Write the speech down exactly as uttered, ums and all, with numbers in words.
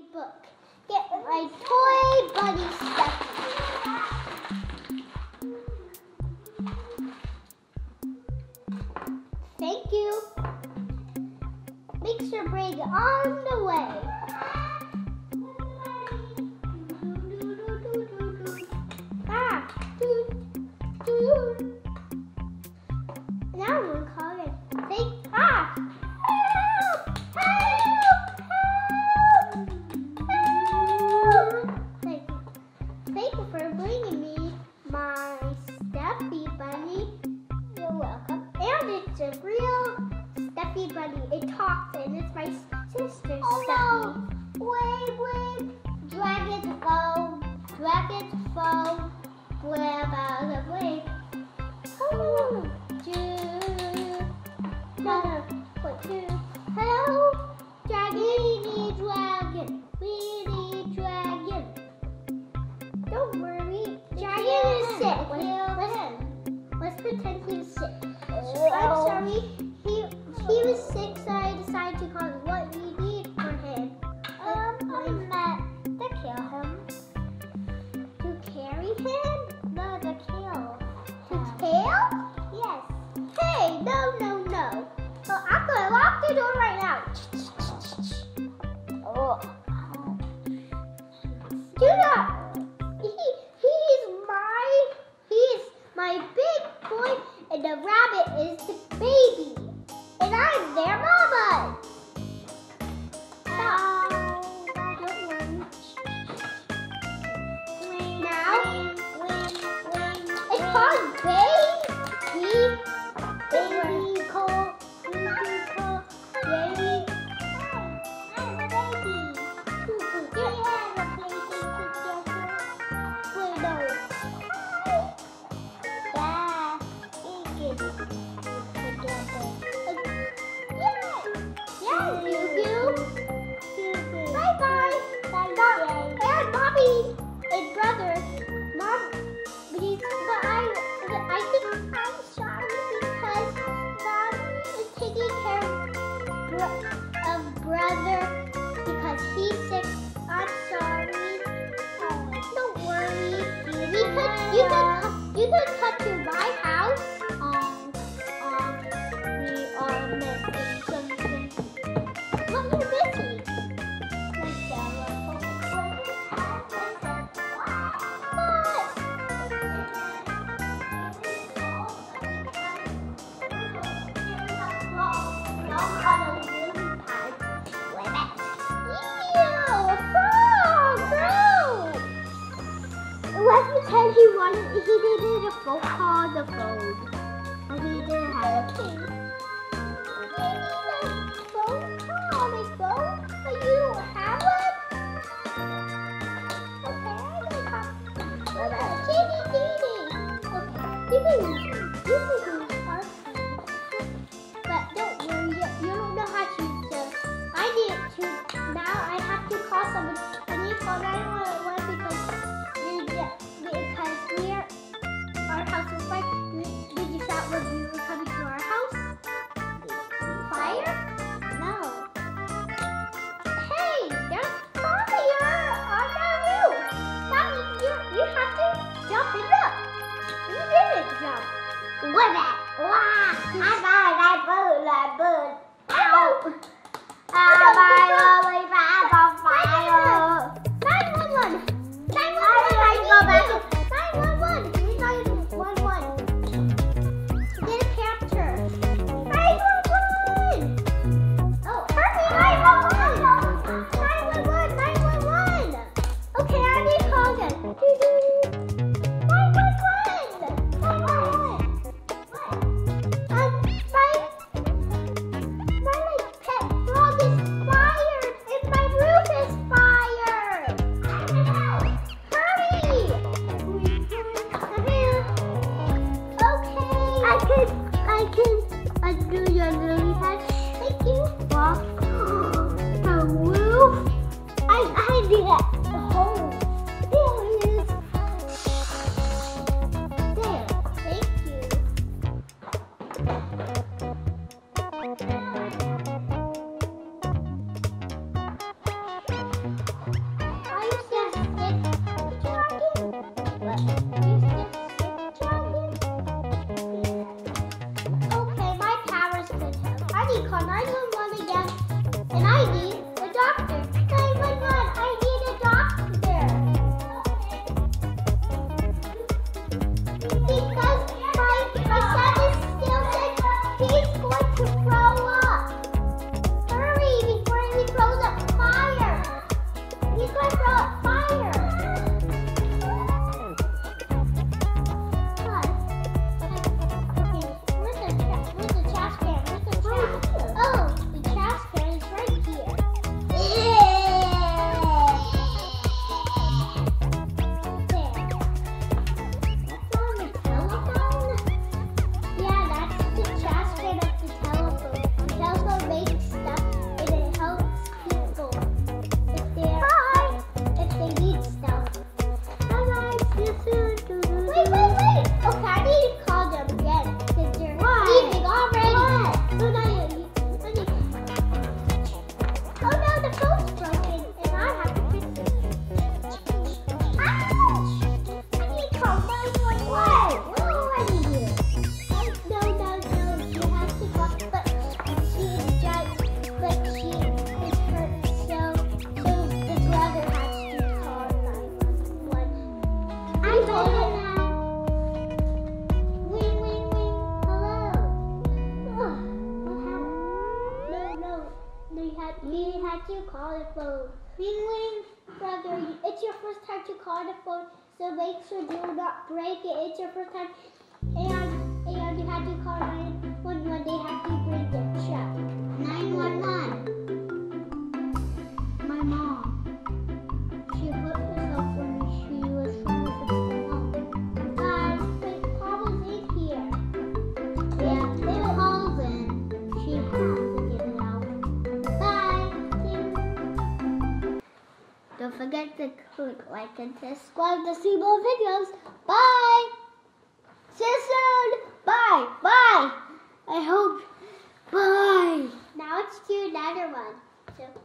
book. Get my toy buddy stuff. Thank you. Mixer break on the way. Ah, doo, doo. Now I'm gonna call it. Thank ah. Help! Help! Help! Help! Thank you. Thank you for bringing me my stuffy bunny. You're welcome. And it's a real stuffy bunny. It talks and it's my sister's oh, stuffy. No. Wait, wait. Dragon's phone. Dragon's phone. Grab out of the way. Oh, no, no. What do? Hello? Dragon. We need dragon. We need dragon. Don't worry. Dragon is sick. Let's, let's pretend he's sick. I'm sorry. He he was sick, so I decided to call him. What we need for him? Um, I'm not to kill him. To carry him? No, to kill. To kill? Yes. Hey, no, no, no. So I'm gonna lock the door right now. Oh. Do not. He he's my he's my big boy, and the rabbit is the baby, and I'm their mama. Stop. Don't worry. Now it's called baby. Baby Cole. Baby Cole. Baby. I'm a baby. We have a baby together. Wait, no. Yeah, we get it together. Yeah. Yeah, you do. Bye bye. Bye bye. And mommy and brother. Mom, please, but I, I think I'm sorry because Mom is taking care of, bro of brother because he's sick. I'm sorry. Oh, don't worry. We could, you could, you could come to my house. Um, um, we are missing something. What are you missing? Like let's pretend he wanted, he needed a phone call on the phone. And he didn't have a key. He needed a phone call on his phone, but you don't have one? Okay, I'm gonna call. What about Kitty Kitty? Okay, you can use it. You can use our phone. But don't worry, you, you don't know how to use it. I need to, now I have to call someone. I need to call nine one one because Because we're, our house is fire. Did you shout when you were coming to our house? Fire? No. Hey, there's fire on the roof. That means you, you have to jump it up. You didn't jump. What that? Wow. I thought I blew like bird. Ow. Ah, my lovely fire on fire. nine one one. nine one one. I go back. nine one one. nine one one. Get a capture. nine one one. Oh, hurry. nine one one. nine one one. nine one one. Okay, I need to call again. nine one one. nine one one. What? Um, my, my like pet frog is fired and my roof is fired. Hurry! Okay. I can, I can undo your lily pad. Thank you. Well, the roof. I, I did it. The hole. There it is. There. Thank you. need to call nine one one again. And I need a doctor. nine one one, I need a doctor. Because my, my son is still sick. He's going to throw up. Hurry before he throws up fire. He's going to throw up fire. What? Okay, where's the, tra- where's the trash can? Where's the trash? Oh, the trash can is right here. There. That's on the telephone? Yeah, that's the trash can of the telephone. The telephone makes stuff and it helps people if they're if they need stuff. Bye-bye. See you soon. Wait, wait, wait. Okay, I need to call them again because they're leaving already. What? Oh, no, you, you, I need- oh no, the phone's broken and I have to fix it. Ouch! I need to call nine one one. We're already here. No, no, no. She has to call, but she is just, but she is hurt. So, so the brother has to call nine one one. I told him that. Wing, wing, wing. Hello. Ugh, what happened? No, no. No, you had, you had to call the phone. Wing, wing. Brother, it's your first time to call the phone, so make sure do not break it. It's your first time. And, and you had to call nine one one. They have to bring the truck. nine one one. My mom. She hurt herself when she was trying to fix the wall. Guys, wait, Paul was in here. Yeah, if Paul's in, she has to get it out. Bye. Don't forget to click like and subscribe to see more videos. Bye.